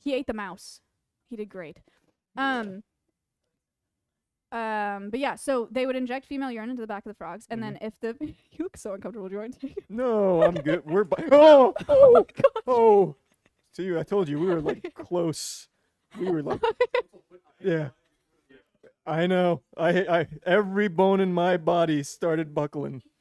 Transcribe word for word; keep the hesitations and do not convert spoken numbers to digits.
he ate the mouse. He did great. Um. Um, but yeah, so they would inject female urine into the back of the frogs, and Mhm. then if the you look so uncomfortable, do you want to take it? No, I'm good. We're by. Oh, Oh oh, my gosh. oh. See, I told you we were like close. We were like, yeah. I know. I, I, every bone in my body started buckling.